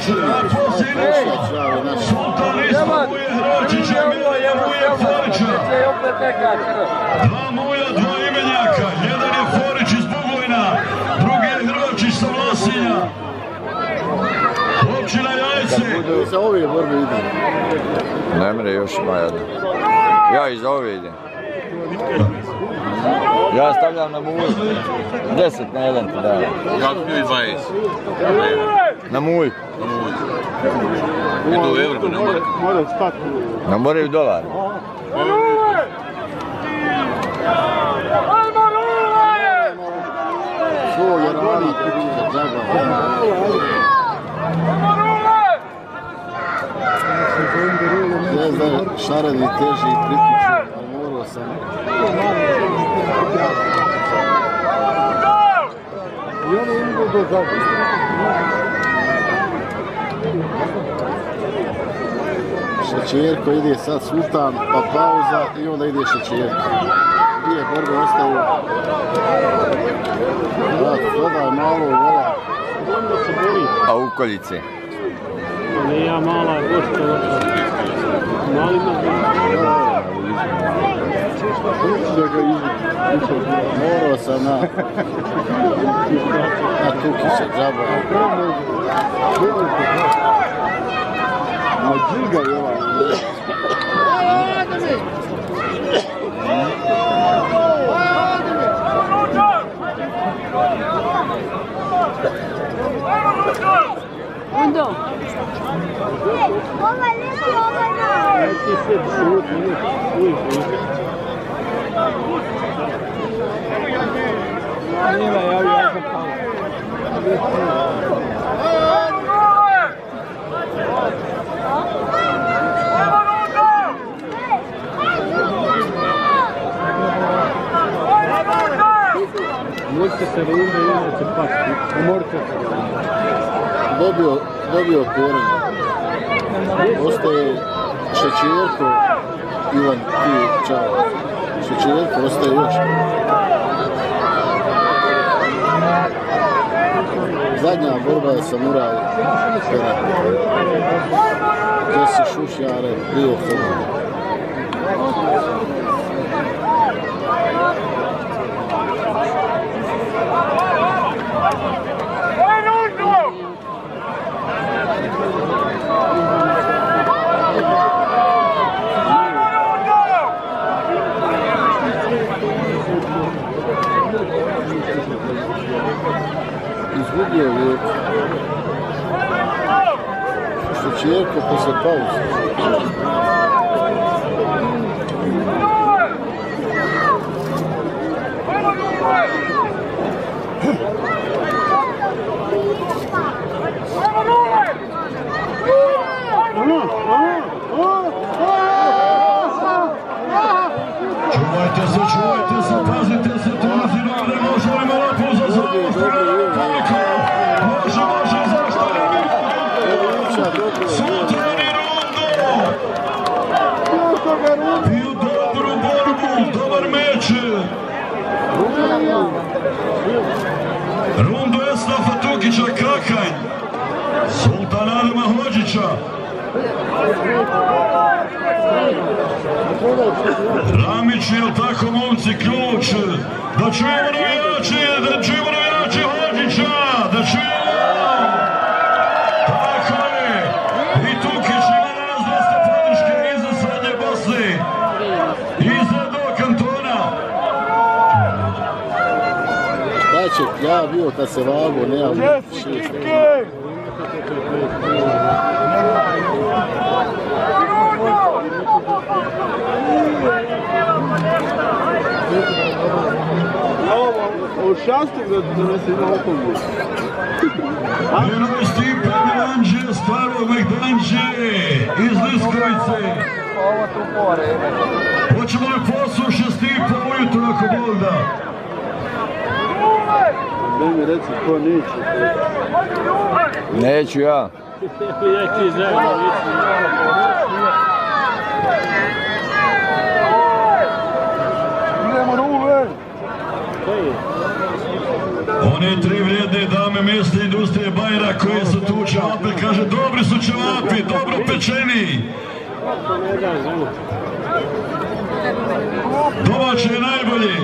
Meče, a posljednji Sultan ispod Muje Hročića, Milija Muje Forića. Dva Muja, dva imenjaka, jedan je Forić iz Bugojna, drugi je Hročić sa Vlasinja. Općina Jajce. Za ove borbe ide. Ne mre, još ima jedna. Ja i za ove idem. Ja stavljam na Muju. 10 na 1 ti dajem. Ja ću 20. Na Muju. Idu u euro, ne mora. Mora stati. Na moraju dolar. Svog je rana Tukića Džaba. Ne znam, šareni teži i priključu, ali morao sam. I ono ide do Džaba. Šećerko ide sad Sultan, pa pauza i onda ide Šećerko. Dvije borbe ostaju. Sada je malo vola. A ukoljice? Ne, ja mala je gošća. Mali morao sam na Tukića Džaba. A džiga je ovaj. Undo. Ovaj lijepi, ovaj na. Njima javio, ja sam pao. Možete se runde i neće pasti. Umorite se. Dobio korenje. Ostaje Šećerko, Ivan, ti, čao. Šećerko, ostaje još. Zadnja borba je Samuraj Perak. Gdje se šušjare prije toga. Izgubio je Šećerko posle pauze. Čuvajte se, pazite se, dolazi nam, ne možemo ima lepo za zaostranje. Može, zašto ne bi? Sultani Rondo! Piju dobru borbu, dobar meč. Rondo Esnafa Tukića Kakanj. Sultan Adama Hođića. Ramić, jel tako momci, ključ? Da čujemo navijači Hođića, da čujemo! Tako je! I Tukić ima danas dosta podrške iza Srednje Bosne, iza do kantona. Šta će, ja bio kad se vago, nemam 6. Šastik da se ima okolo. Jednoj Stipe Milanđe, starog Megdanđe, iz Liskovice. Hoćemo li poslušati Stipa ujutro ako Bog da? Da mi reci ko neće. Neću ja. Ja ti zajedno mislim. Ovo One tri vrijedne dame mesne industrije Bajra koje su tu ćevape, kaže dobri su ćevapi, dobro pečeni. Domaće je najbolji.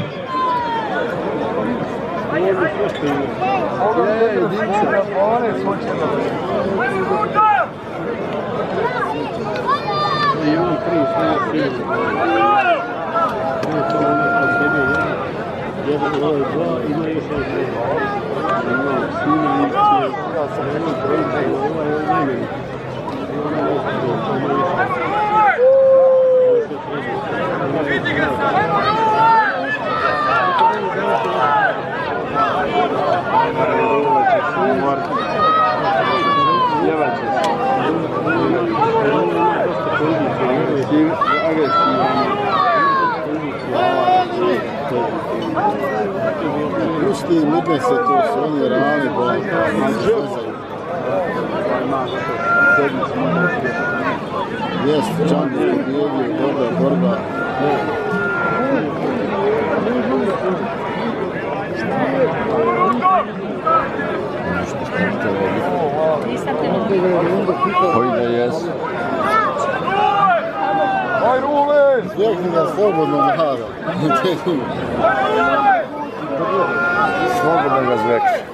Pusti i midne se to su oni rani bolani. Jest, Džango pobjedio, dobra borba. Koji da jesu? Zvijekni ga slobodno nada. Slobodno ga zvekši.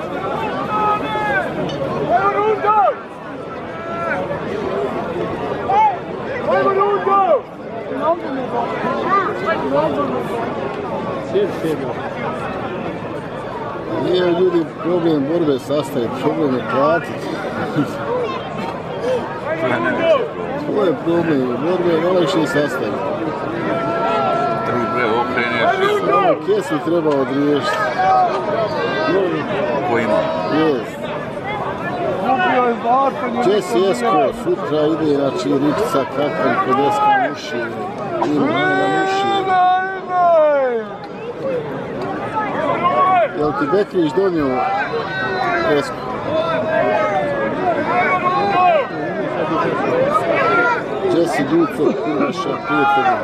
Nije ljudi problem borbe sastaviti, problem je platiti. To je problem, borbe je najlakše sastaviti. Samo kesu treba odriješiti. Ko ima? Jest. Jesse Jesko sutra ide, znači Ričica Kakvan, Kodeska Muši i Manja Muši. Jel ti Bekrić donio Esku? Jesse Duco, naša prijatelja.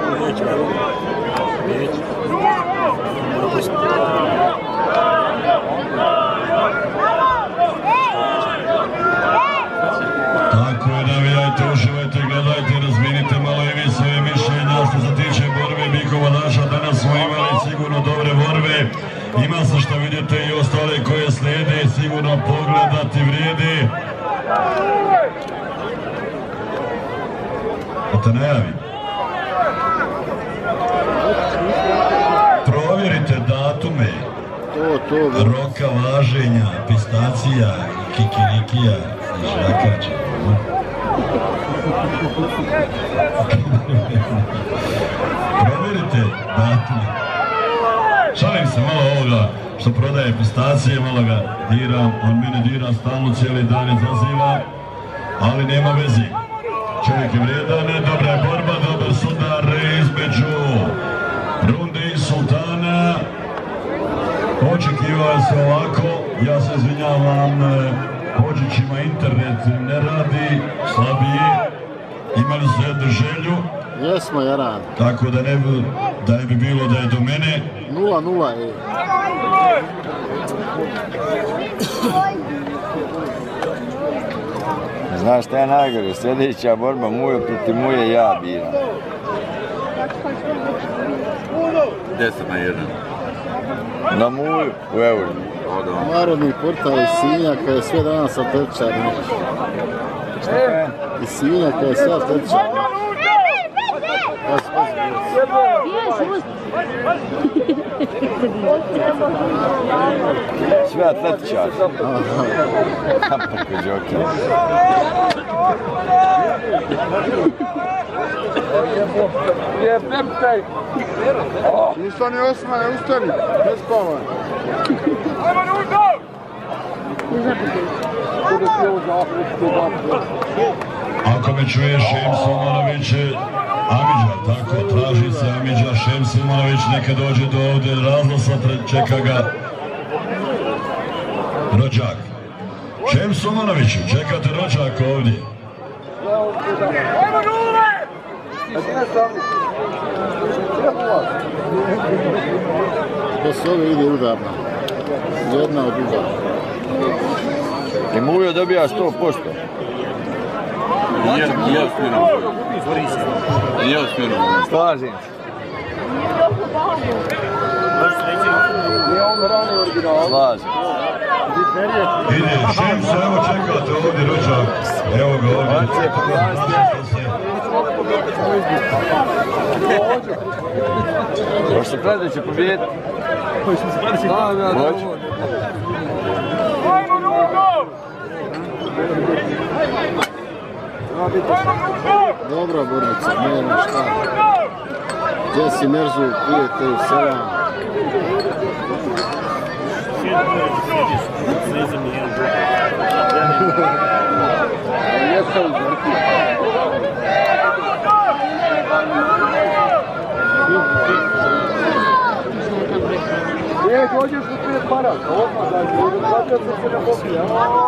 Tako je, navijajte, uživajte, gledajte, razminite malo i vi svoje mišljenja što se tiče borbe bikova naša. Danas smo imali sigurno dobre borbe. Ima se što vidite i ostale koje slijede, sigurno pogledati vrijedi. Da te najavim. Provjerite datume roka važenja, pistacija, kikirikija i žakača. Provjerite datume. Šalim se malo ovoga što prodaje pistacije, malo ga diram, on mene dira stalno, cijeli dan izaziva, ali nema veze. Čovjek je vrijedan, dobra je borba, dobar sudar između Runde i Sultana. Očekivao se ovako, ja se izvinjavam, Hođićima internet ne radi, slabije, imali su jednu želju. Jesmo, Jaran. Tako da ne bi bilo da je do mene. 0-0 je. Znaš šta je najgore? Sljedeća borba Mujo protiv Muje ja biram. 10-1. Na Muju u euru. Narodni portal iz Sinjaka je sve danas atletičar. Iz Sinjaka je sve atletičar. Sve atletičar. Kako džoker. Ustani Osmane, ustani, ne spavaj. Ako me čuje Šemso Monović, Amidža, tako, traži se Amidža, Šemso Monović, neka dođe do ovdje, razlosa, čeka ga rođak. Šemso Monoviću, čekate rođak ovdje. To se ove ide udarno. Jedna od druga. I Mujo dobija 100%. Nije osmjeno. Slažem se. Slažem se. Ide, Šemso, evo čekate ovdje rođak. Evo ga ovdje. Možeš se praviti da će pobijediti? Hoće. Dobra borbica, nema šta. Jesse Merzu, prijatelj, selam. Dođeš u 5 maraka, odmah dađe, dođeš se na popije.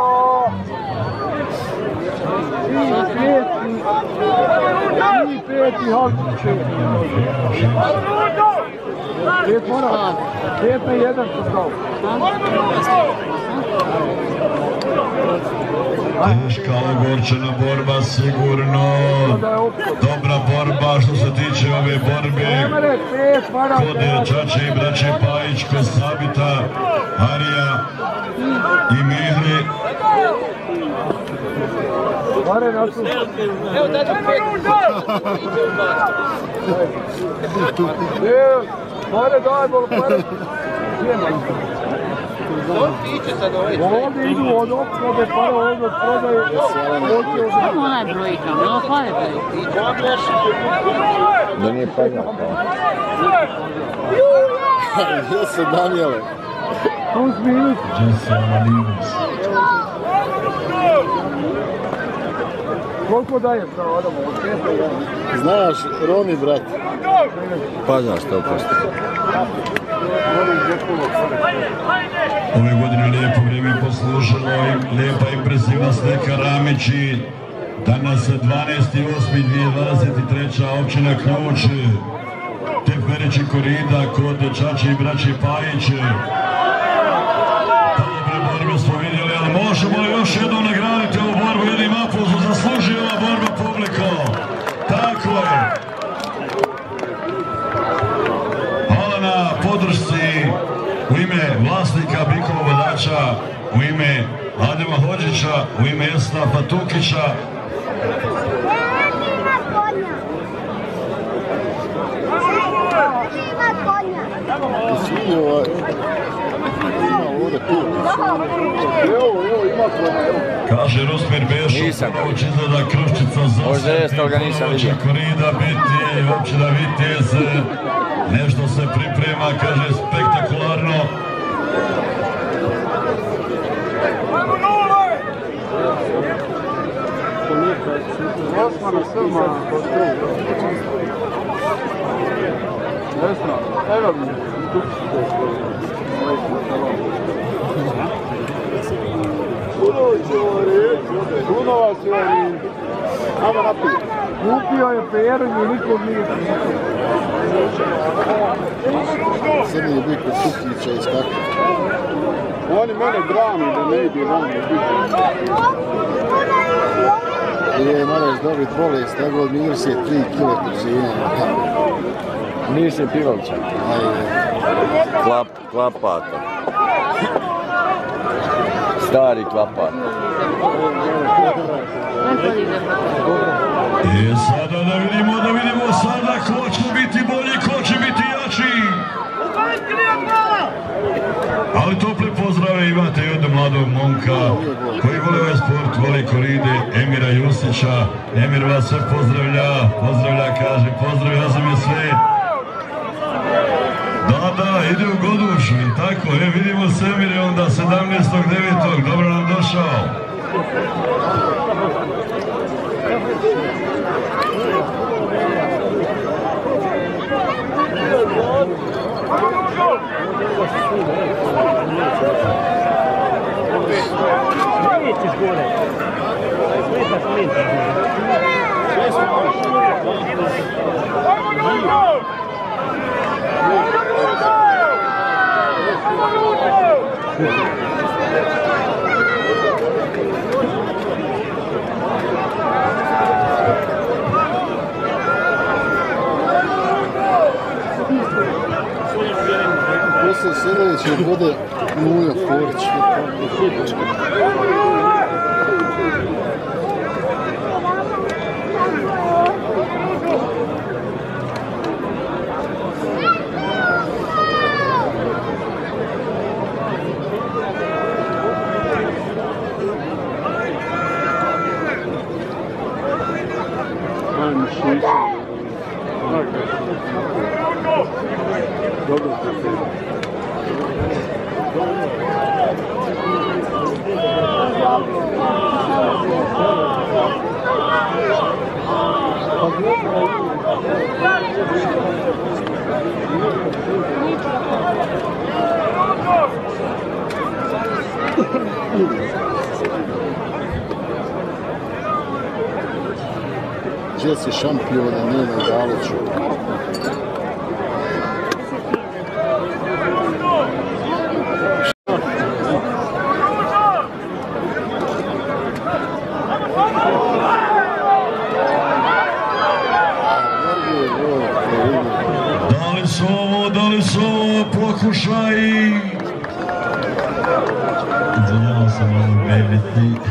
I peti, halki 5 maraka, 5 na 1 se stao. Teška ogorčena borba, sigurno. Dobra borba što se tiče ove borbe. Kod Čače i braće Pajić, kod Sabita, Arija i Mihri. Evo dađu 5. Pare daj, bol, pare. Ovdje idu od opklade, pare ovdje od prodaje. Samo onaj brojka, malo hvale brojka. Da nije panja. Gdje se namjele? Plus minus. Koliko daje pravo Adamo? Znaš, Romi, brat. Pa znaš 100%. Ove godine lijepo vrijeme poslušalo i lijepa impresivna slika Ramići. Danas 12.8.2023. općina Ključ. Teferići korida kod Čače i braći Pajić. Dobre borbe smo vidjeli, ali možemo li još jednom nagraditi ovu borbu? Jednim aplauzom zasluži ova borba publiko. Tako je. Hvala na podršci u ime vlasnika Bikova vodača, u ime Adema Hođića, u ime Esna Fatukića. Kaže Rosmer Bešo, kako izgleda Krščica za možda jeste, ali ga nisam vidio. Korida biti, općina Vitez, nešto se priprema, kaže spektakularno. Osmana Srba, Vesna, evo mi. Puno vas je ovdje. Ajmo naprijed. Kupio je Peru i nikog nije kupio. Sad je bio kod Kukića iz Karta. Oni mene brani da ne ide van da biti. Je, moraš dobiti bolest, nego od Mirse 3 kile kućine. Mirse Pivovća. Klapata. Stari klapat. Sada da vidimo sada ko će biti bolji, ko će biti jači. Ali tople pozdrave imate i od mladog momka koji voli ovaj sport, voli koride, Emira Jusića. Emir vas sve pozdravlja, kaže pozdravlja za me sve. Da, ide u Godušu, tako, vidimo se Emire onda 17.9. Dobro nam došao. Nećeš gore. Smetaš linta. Ajmo, Poslije sljedeće bude Mujo Forić. Dobro se sve. Gdje si šampiona Nina Galiću? Da li su ovo pokušaj? Izvinjavam se malo bebiti.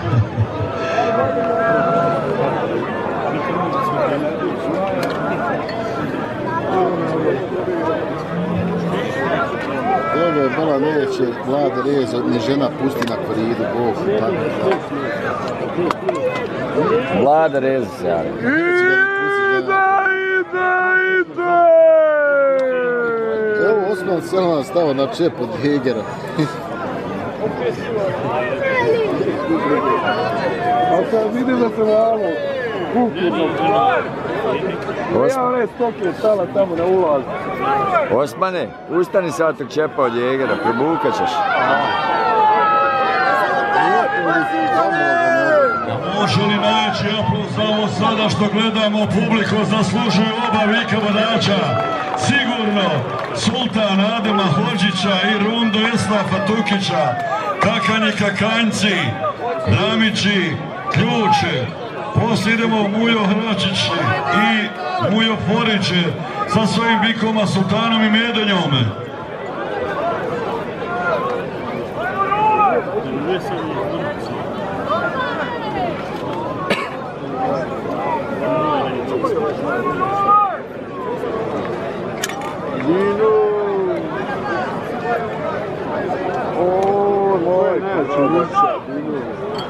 Dobro je bila neće Vlade Reza, ni žena pusti na koridu, Bog. Vlada Reza se javi. Evo Osman Selman stao na čep od Hegera. A sad vidim da se malo kupimo. Ja one stoke stala tamo na ulaz. Osmane, ustani sad od čepa od Jegera, probukat ćeš. Može li najveći aplauz za ovo sada što gledamo, publiku zaslužuju oba vika vodača. Sigurno Sultan Adema Hođića i Rundo Eslafa Tukića, Kakanji Kakanjci, Ramići, Ključe. Poslije idemo Mujo Hračić i Mujo Forić sa svojim bikoma Sultanom i Medenjom. Dino! O, moj, neće ništa, Dino.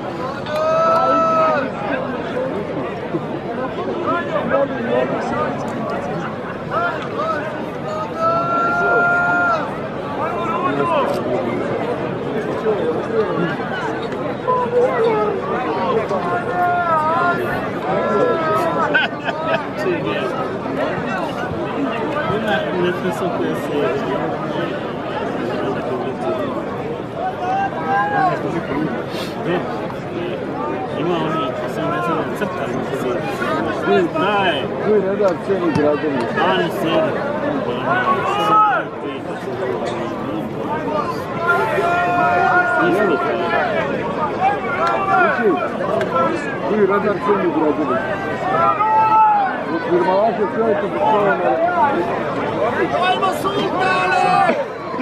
Ima oni, sam ne znam, crtali se. Daj! Koji ne da cijeli građani? Ani sedi. Koji radar cijeli građani? Od firmalaše cijeli to postoje na... Dajmo Sultane!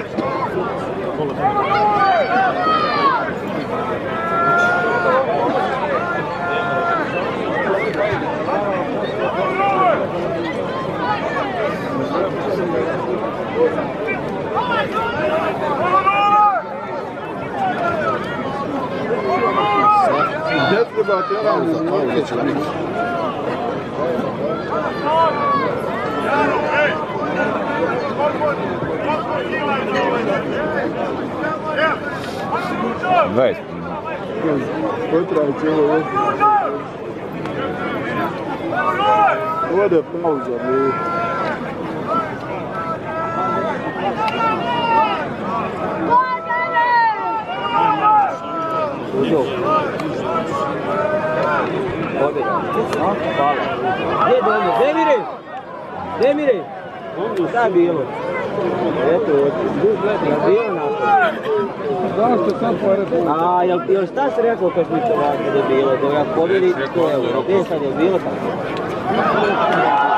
Ne treba tjerati. Pauza će biti. 20. Potraj cijelo još. Ode pauza, mi. Gdje je Demire? Demire? Šta je bilo? Eto, jel bio nakon? Zašto sad po redu? A, jel šta si rekao kad mi to ovako je bilo? Da ga pobjedi 100 euro. Gdje sad je bilo tako?